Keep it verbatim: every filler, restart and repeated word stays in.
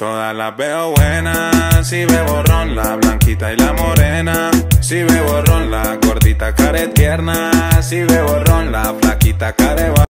Todas las veo buenas, si bebo ron, la blanquita y la morena. Si bebo ron, la gordita care tierna. Si bebo ron, la flaquita care